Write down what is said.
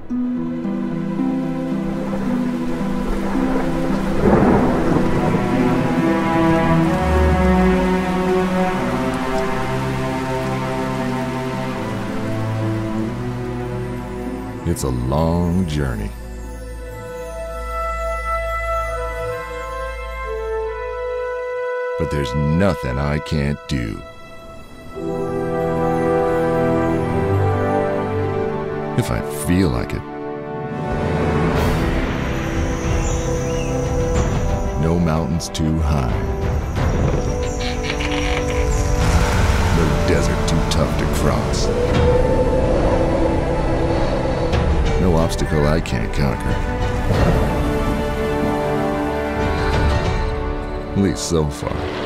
It's a long journey. But there's nothing I can't do. If I feel like it. No mountains too high. No desert too tough to cross. No obstacle I can't conquer. At least so far.